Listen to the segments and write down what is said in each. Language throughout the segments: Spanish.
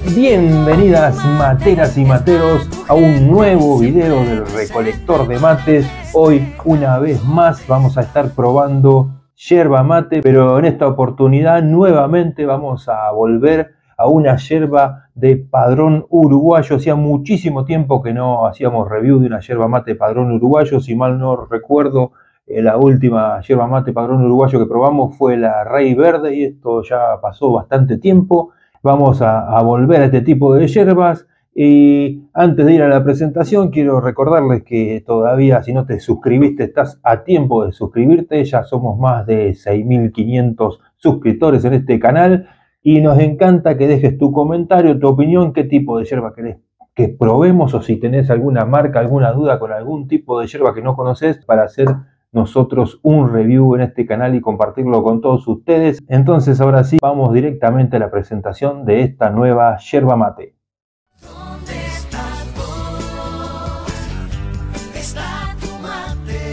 Bienvenidas materas y materos a un nuevo video del recolector de mates. Hoy una vez más vamos a estar probando yerba mate, pero en esta oportunidad nuevamente vamos a volver a una yerba de padrón uruguayo. Hacía muchísimo tiempo que no hacíamos review de una yerba mate padrón uruguayo. Si mal no recuerdo, la última yerba mate padrón uruguayo que probamos fue la Rey Verde y esto ya pasó bastante tiempo. Vamos a volver a este tipo de yerbas y antes de ir a la presentación quiero recordarles que todavía, si no te suscribiste, estás a tiempo de suscribirte. Ya somos más de 6.500 suscriptores en este canal y nos encanta que dejes tu comentario, tu opinión, qué tipo de yerba querés que probemos, o si tenés alguna marca, alguna duda con algún tipo de yerba que no conoces, para hacer nosotros un review en este canal y compartirlo con todos ustedes. Entonces ahora sí, vamos directamente a la presentación de esta nueva yerba mate. ¿Dónde estás vos? Está tu mate.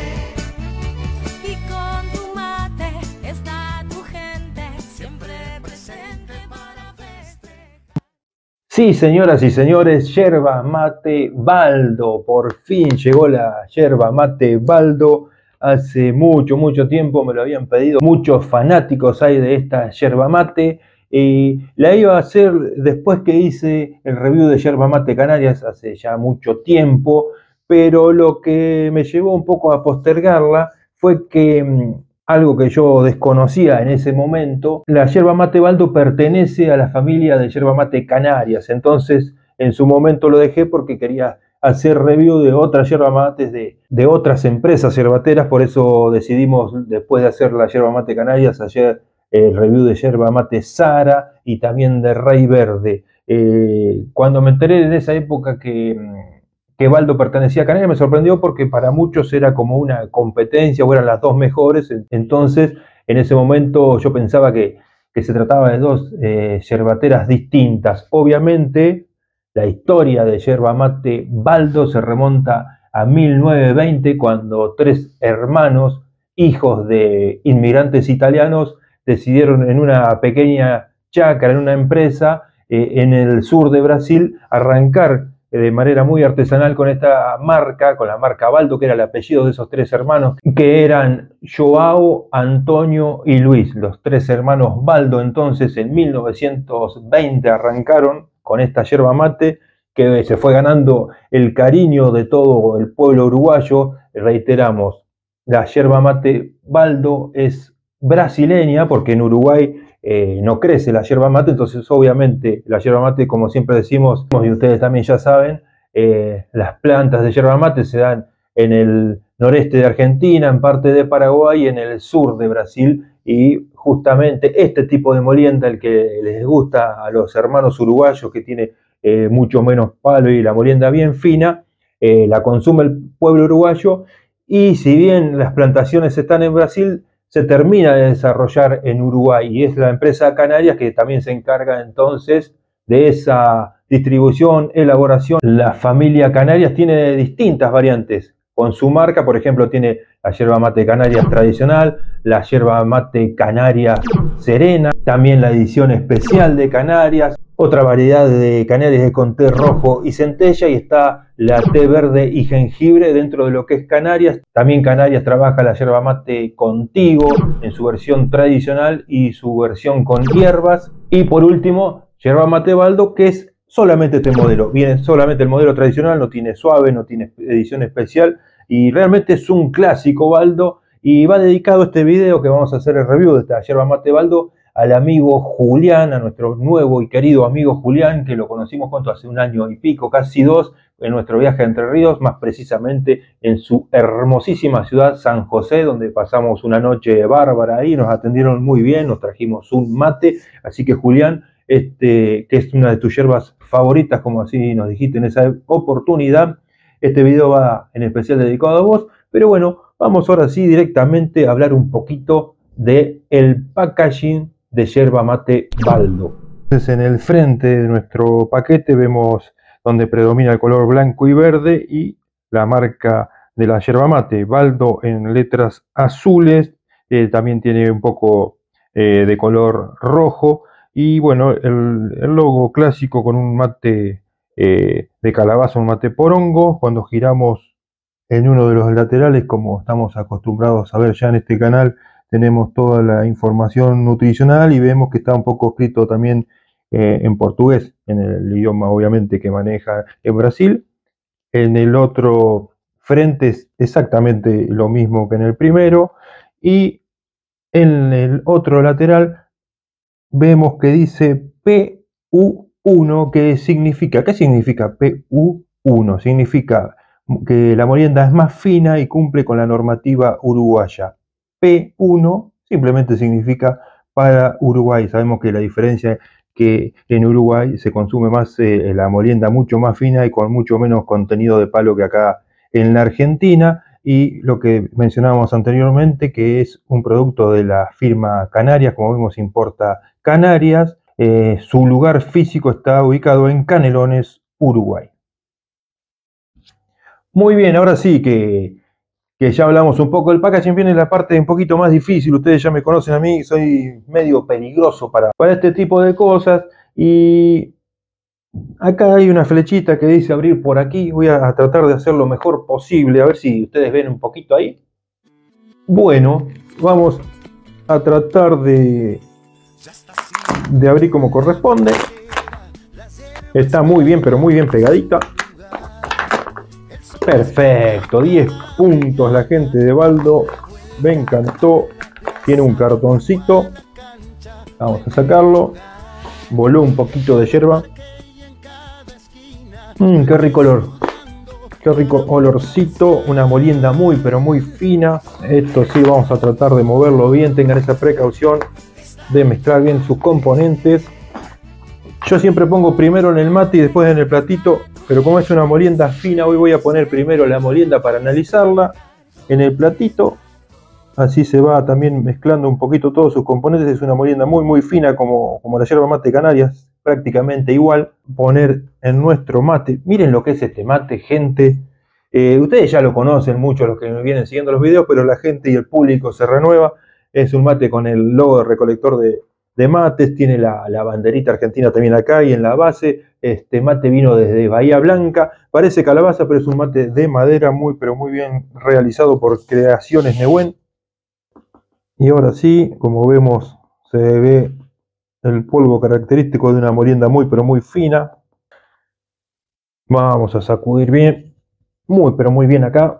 Y con tu mate está tu gente, siempre presente para festejar. Sí, señoras y señores, yerba mate Baldo. Por fin llegó la yerba mate Baldo. Hace mucho tiempo me lo habían pedido. Muchos fanáticos hay de esta yerba mate. Y la iba a hacer después que hice el review de yerba mate Canarias hace ya mucho tiempo. Pero lo que me llevó un poco a postergarla fue que algo que yo desconocía en ese momento: la yerba mate Baldo pertenece a la familia de yerba mate Canarias. Entonces en su momento lo dejé porque quería hacer review de otras yerba mates de otras empresas yerbateras. Por eso decidimos, después de hacer la yerba mate Canarias, hacer el review de yerba mate Sara y también de Rey Verde. Cuando me enteré en esa época que Baldo pertenecía a Canarias, me sorprendió porque para muchos era como una competencia o eran las dos mejores. Entonces en ese momento yo pensaba que se trataba de dos yerbateras distintas. Obviamente la historia de yerba mate Baldo se remonta a 1920, cuando tres hermanos, hijos de inmigrantes italianos, decidieron en una pequeña chácara, en una empresa en el sur de Brasil, arrancar de manera muy artesanal con esta marca, con la marca Baldo, que era el apellido de esos tres hermanos, que eran Joao, Antonio y Luis, los tres hermanos Baldo. Entonces en 1920 arrancaron con esta yerba mate, que se fue ganando el cariño de todo el pueblo uruguayo. Reiteramos, la yerba mate Baldo es brasileña porque en Uruguay no crece la yerba mate. Entonces obviamente la yerba mate, como siempre decimos, y ustedes también ya saben, las plantas de yerba mate se dan en el noreste de Argentina, en parte de Paraguay y en el sur de Brasil. Y justamente este tipo de molienda, el que les gusta a los hermanos uruguayos, que tiene mucho menos palo y la molienda bien fina, la consume el pueblo uruguayo. Y si bien las plantaciones están en Brasil, se termina de desarrollar en Uruguay, y es la empresa Canarias que también se encarga entonces de esa distribución, elaboración. La familia Canarias tiene distintas variantes con su marca. Por ejemplo, tiene la yerba mate Canarias tradicional, la yerba mate Canarias Serena, también la edición especial de Canarias, otra variedad de Canarias con té rojo y centella, y está la té verde y jengibre dentro de lo que es Canarias. También Canarias trabaja la yerba mate Contigo en su versión tradicional y su versión con hierbas. Y por último, yerba mate Baldo, que es solamente este modelo. Viene solamente el modelo tradicional, no tiene suave, no tiene edición especial, y realmente es un clásico Baldo. Y va dedicado este video que vamos a hacer el review de esta yerba mate Baldo al amigo Julián, a nuestro nuevo y querido amigo Julián, que lo conocimos junto hace un año y pico, casi dos, en nuestro viaje a Entre Ríos, más precisamente en su hermosísima ciudad San José, donde pasamos una noche bárbara ahí. Nos atendieron muy bien, nos trajimos un mate. Así que Julián, que es una de tus yerbas favoritas, como así nos dijiste en esa oportunidad, este video va en especial dedicado a vos. Pero bueno, vamos ahora sí directamente a hablar un poquito de el packaging de yerba mate Baldo. Entonces, en el frente de nuestro paquete vemos donde predomina el color blanco y verde y la marca de la yerba mate Baldo en letras azules. También tiene un poco de color rojo, Y bueno, el logo clásico con un mate de calabaza, un mate porongo. Cuando giramos en uno de los laterales, como estamos acostumbrados a ver ya en este canal, tenemos toda la información nutricional y vemos que está un poco escrito también en portugués, en el idioma obviamente que maneja en Brasil. En el otro frente es exactamente lo mismo que en el primero, y en el otro lateral vemos que dice PU1, que significa, ¿qué significa PU1? Significa que la molienda es más fina y cumple con la normativa uruguaya. P1 simplemente significa para Uruguay. Sabemos que la diferencia que en Uruguay se consume más la molienda mucho más fina y con mucho menos contenido de palo que acá en la Argentina. Y lo que mencionábamos anteriormente, que es un producto de la firma Canarias, como vemos importa Canarias. Su lugar físico está ubicado en Canelones, Uruguay. Muy bien, ahora sí que ya hablamos un poco del packaging, viene la parte un poquito más difícil. Ustedes ya me conocen a mí, soy medio peligroso para este tipo de cosas. Y acá hay una flechita que dice abrir por aquí. Voy a tratar de hacer lo mejor posible, a ver si ustedes ven un poquito ahí. Bueno, vamos a tratar de abrir como corresponde. Está muy bien, pero muy bien pegadita. Perfecto, 10 puntos la gente de Baldo. Me encantó. Tiene un cartoncito. Vamos a sacarlo. Voló un poquito de yerba. Qué rico olor. Qué rico olorcito. Una molienda muy, pero muy fina. Esto sí, vamos a tratar de moverlo bien. Tengan esa precaución de mezclar bien sus componentes. Yo siempre pongo primero en el mate y después en el platito, pero como es una molienda fina, hoy voy a poner primero la molienda para analizarla en el platito. Así se va también mezclando un poquito todos sus componentes. Es una molienda muy muy fina como la yerba mate Canarias, prácticamente igual. Poner en nuestro mate, miren lo que es este mate, gente. Ustedes ya lo conocen mucho los que me vienen siguiendo los videos, pero la gente y el público se renueva. Es un mate con el logo de recolector de mates, tiene la banderita argentina también acá y en la base. Este mate vino desde Bahía Blanca, parece calabaza, pero es un mate de madera muy pero muy bien realizado por Creaciones Nehuen. Y ahora sí, como vemos, se ve el polvo característico de una molienda muy pero muy fina. Vamos a sacudir bien, muy pero muy bien acá.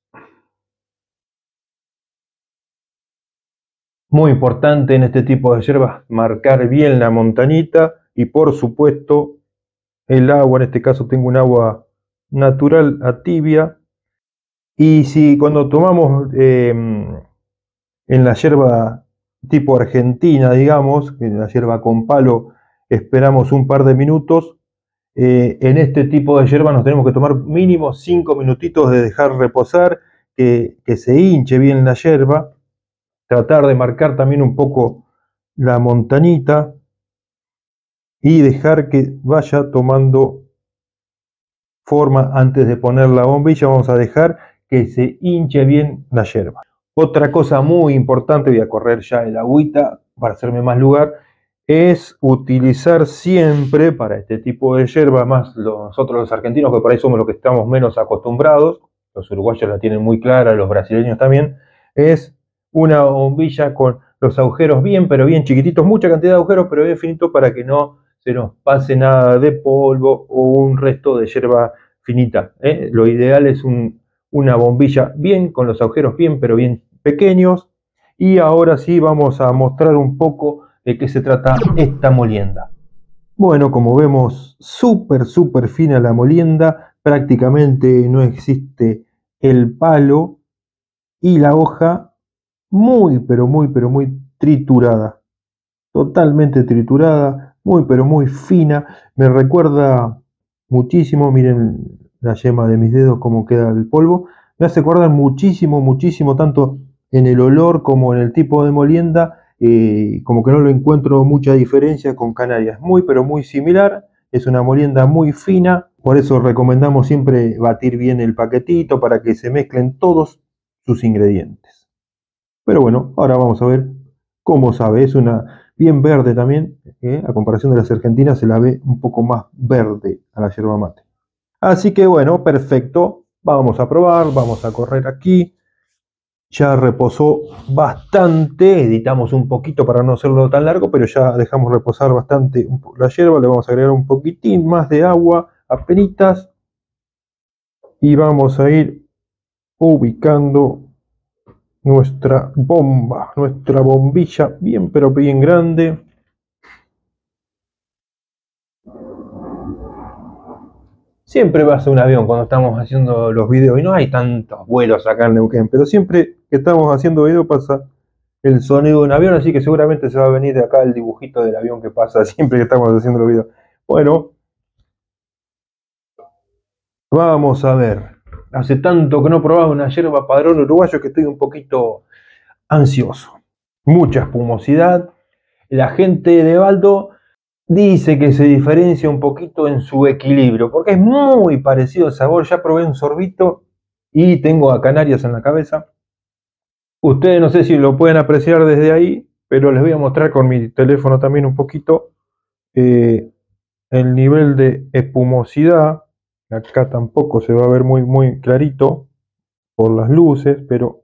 Muy importante en este tipo de yerbas marcar bien la montañita y por supuesto el agua. En este caso tengo un agua natural a tibia. Y si cuando tomamos en la yerba tipo argentina, digamos, en la yerba con palo, esperamos un par de minutos, en este tipo de yerba nos tenemos que tomar mínimo 5 minutitos de dejar reposar, que se hinche bien la yerba. Tratar de marcar también un poco la montañita y dejar que vaya tomando forma antes de poner la bombilla. Vamos a dejar que se hinche bien la yerba. Otra cosa muy importante, voy a correr ya el agüita para hacerme más lugar, es utilizar siempre para este tipo de yerba, más nosotros los argentinos, que por ahí somos los que estamos menos acostumbrados, los uruguayos la tienen muy clara, los brasileños también, es una bombilla con los agujeros bien, pero bien chiquititos, mucha cantidad de agujeros, pero bien finitos para que no se nos pase nada de polvo o un resto de yerba finita. Lo ideal es una bombilla bien, con los agujeros bien, pero bien pequeños. Y ahora sí vamos a mostrar un poco de qué se trata esta molienda. Bueno, como vemos, súper fina la molienda, prácticamente no existe el palo y la hoja muy, pero muy triturada, totalmente triturada, muy, pero muy fina. Me recuerda muchísimo, miren la yema de mis dedos cómo queda el polvo, me hace acordar muchísimo, tanto en el olor como en el tipo de molienda, como que no lo encuentro mucha diferencia con Canarias, muy, pero muy similar. Es una molienda muy fina, por eso recomendamos siempre batir bien el paquetito para que se mezclen todos sus ingredientes. Pero bueno, ahora vamos a ver cómo sabe. Es una bien verde también, a comparación de las argentinas se la ve un poco más verde a la yerba mate. Así que bueno, perfecto, vamos a probar, vamos a correr aquí. Ya reposó bastante, editamos un poquito para no hacerlo tan largo, pero ya dejamos reposar bastante la yerba, le vamos a agregar un poquitín más de agua, apenitas, y vamos a ir ubicando nuestra bomba, nuestra bombilla, bien pero bien grande. Siempre pasa un avión cuando estamos haciendo los videos y no hay tantos vuelos acá en Neuquén, pero siempre que estamos haciendo video pasa el sonido de un avión, así que seguramente se va a venir de acá el dibujito del avión que pasa siempre que estamos haciendo los videos. Bueno, vamos a ver. Hace tanto que no probaba una yerba Padrón Uruguayo que estoy un poquito ansioso. Mucha espumosidad. La gente de Baldo dice que se diferencia un poquito en su equilibrio, porque es muy parecido el sabor. Ya probé un sorbito y tengo a Canarias en la cabeza. Ustedes no sé si lo pueden apreciar desde ahí, pero les voy a mostrar con mi teléfono también un poquito el nivel de espumosidad. Acá tampoco se va a ver muy clarito por las luces, pero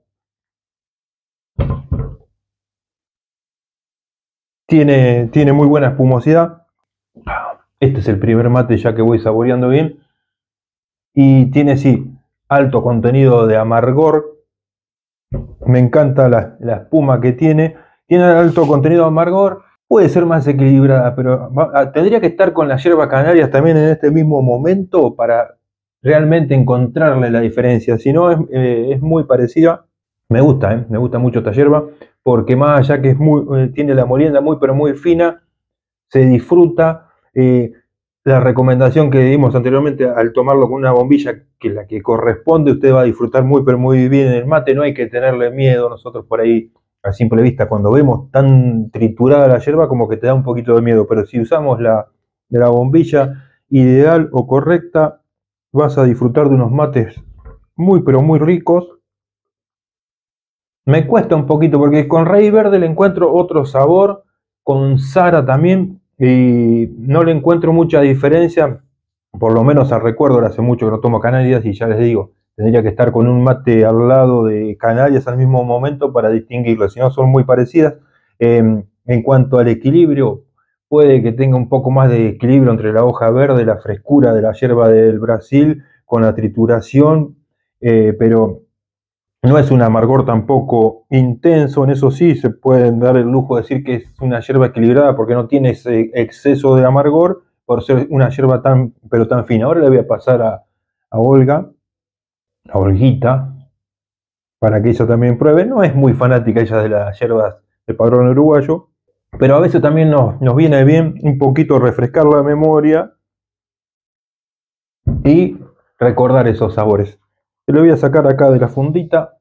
tiene muy buena espumosidad. Este es el primer mate ya que voy saboreando bien. Y tiene, sí, alto contenido de amargor. Me encanta la espuma que tiene. Tiene alto contenido de amargor. Puede ser más equilibrada, pero tendría que estar con la yerba Canarias también en este mismo momento para realmente encontrarle la diferencia. Si no, es muy parecida. Me gusta mucho esta yerba, porque más allá que tiene la molienda muy pero muy fina, se disfruta. La recomendación que dimos anteriormente al tomarlo con una bombilla, que es la que corresponde, usted va a disfrutar muy pero muy bien el mate, no hay que tenerle miedo. Nosotros por ahí, a simple vista, cuando vemos tan triturada la yerba, como que te da un poquito de miedo, pero si usamos la bombilla ideal o correcta, vas a disfrutar de unos mates muy pero muy ricos. Me cuesta un poquito porque con Rey Verde le encuentro otro sabor, con Sara también, y no le encuentro mucha diferencia, por lo menos al recuerdo, ahora hace mucho que no tomo Canarias y ya les digo, tendría que estar con un mate al lado de Canarias al mismo momento para distinguirlo, si no son muy parecidas. En cuanto al equilibrio, puede que tenga un poco más de equilibrio entre la hoja verde, la frescura de la yerba del Brasil con la trituración, pero no es un amargor tampoco intenso. En eso sí se pueden dar el lujo de decir que es una yerba equilibrada porque no tiene ese exceso de amargor por ser una yerba pero tan fina. Ahora le voy a pasar a Olga, a Olguita, para que ella también pruebe. No es muy fanática ella de las yerbas de Padrón Uruguayo, pero a veces también nos viene bien un poquito refrescar la memoria y recordar esos sabores. Le voy a sacar acá de la fundita.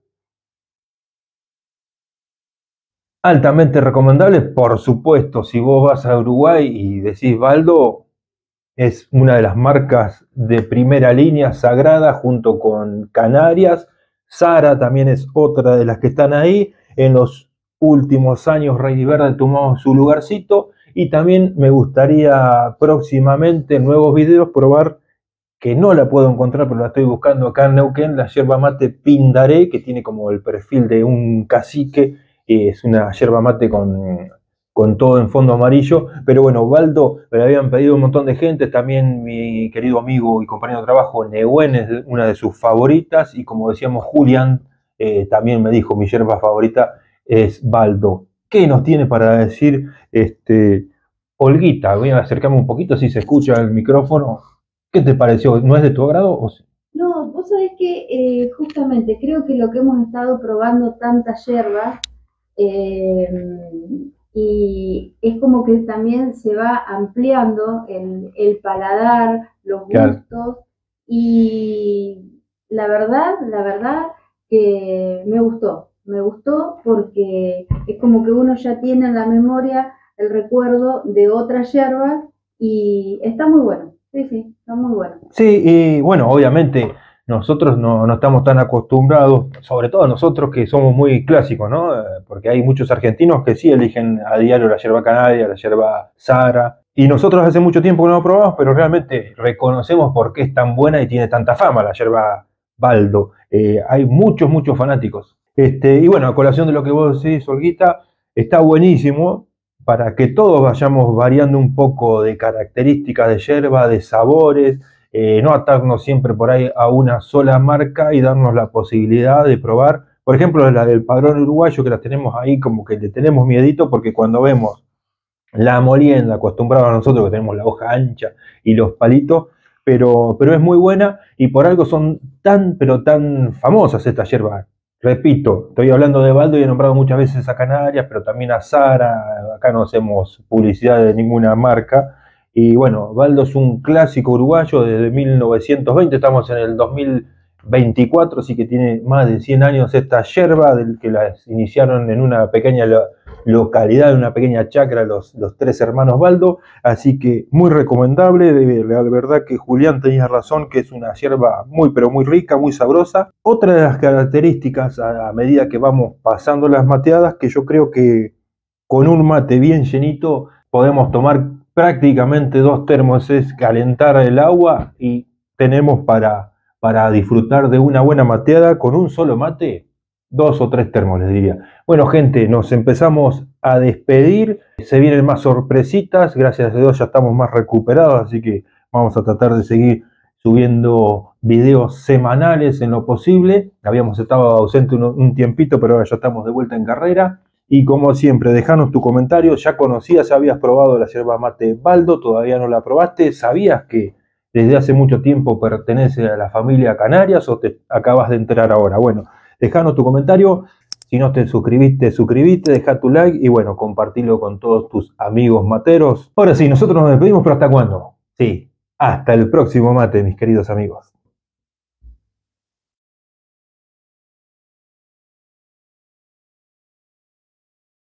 Altamente recomendable, por supuesto, si vos vas a Uruguay y decís Baldo, es una de las marcas de primera línea sagrada junto con Canarias. Sara también es otra de las que están ahí. En los últimos años Rey Verde tomó su lugarcito y también me gustaría próximamente en nuevos videos probar, que no la puedo encontrar pero la estoy buscando acá en Neuquén, la yerba mate Pindaré, que tiene como el perfil de un cacique. Es una yerba mate con todo en fondo amarillo. Pero bueno, Baldo, me la habían pedido un montón de gente. También mi querido amigo y compañero de trabajo, Nehuen, es una de sus favoritas. Y como decíamos, Julián también me dijo, mi yerba favorita es Baldo. ¿Qué nos tiene para decir Olguita? Voy a acercarme un poquito, si se escucha el micrófono. ¿Qué te pareció? ¿No es de tu agrado? No, vos sabés que justamente creo que lo que hemos estado probando tantas hierbas eh, y es como que también se va ampliando el paladar, los Claro. gustos y la verdad que me gustó porque es como que uno ya tiene en la memoria el recuerdo de otras hierbas y está muy bueno, sí, está muy bueno. Sí, y bueno, obviamente nosotros no estamos tan acostumbrados, sobre todo nosotros que somos muy clásicos, ¿no? Porque hay muchos argentinos que sí eligen a diario la yerba canaria, la yerba Sara, y nosotros hace mucho tiempo que no la probamos, pero realmente reconocemos por qué es tan buena y tiene tanta fama la yerba Baldo. Hay muchos fanáticos. Y bueno, a colación de lo que vos decís, Olguita, está buenísimo para que todos vayamos variando un poco de características de yerba, de sabores, no atarnos siempre por ahí a una sola marca y darnos la posibilidad de probar, por ejemplo, la del Padrón Uruguayo, que la tenemos ahí como que le tenemos miedito, porque cuando vemos la molienda, acostumbrados a nosotros que tenemos la hoja ancha y los palitos, pero es muy buena y por algo son pero tan famosas estas yerbas. Repito, estoy hablando de Baldo y he nombrado muchas veces a Canarias, pero también a Sara. Acá no hacemos publicidad de ninguna marca. Y bueno, Baldo es un clásico uruguayo desde 1920, estamos en el 2024, así que tiene más de 100 años esta yerba, del que las iniciaron en una pequeña localidad, en una pequeña chacra, los tres hermanos Baldo, así que muy recomendable. La verdad que Julián tenía razón, que es una yerba pero muy rica, muy sabrosa. Otra de las características a medida que vamos pasando las mateadas, que yo creo que con un mate bien llenito podemos tomar prácticamente 2 termos, es calentar el agua y tenemos para disfrutar de una buena mateada con un solo mate, 2 o 3 termos les diría. Bueno, gente, nos empezamos a despedir, se vienen más sorpresitas, gracias a Dios ya estamos más recuperados, así que vamos a tratar de seguir subiendo videos semanales en lo posible. Habíamos estado ausente un tiempito, pero ahora ya estamos de vuelta en carrera. Y como siempre, dejanos tu comentario. ¿Ya conocías, habías probado la yerba mate Baldo? ¿Todavía no la probaste? ¿Sabías que desde hace mucho tiempo pertenece a la familia Canarias o te acabas de enterar ahora? Bueno, dejanos tu comentario. Si no te suscribiste, deja tu like y bueno, compartilo con todos tus amigos materos. Ahora sí, nosotros nos despedimos, pero ¿hasta cuándo? Sí, hasta el próximo mate, mis queridos amigos.